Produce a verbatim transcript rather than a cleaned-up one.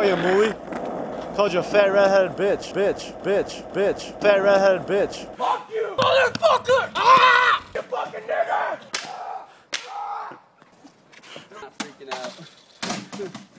see a movie? Called you a fat redheaded bitch, bitch, bitch, bitch, fat redheaded bitch. Fuck you, motherfucker! Ah! You fucking nigger! I'm not freaking out.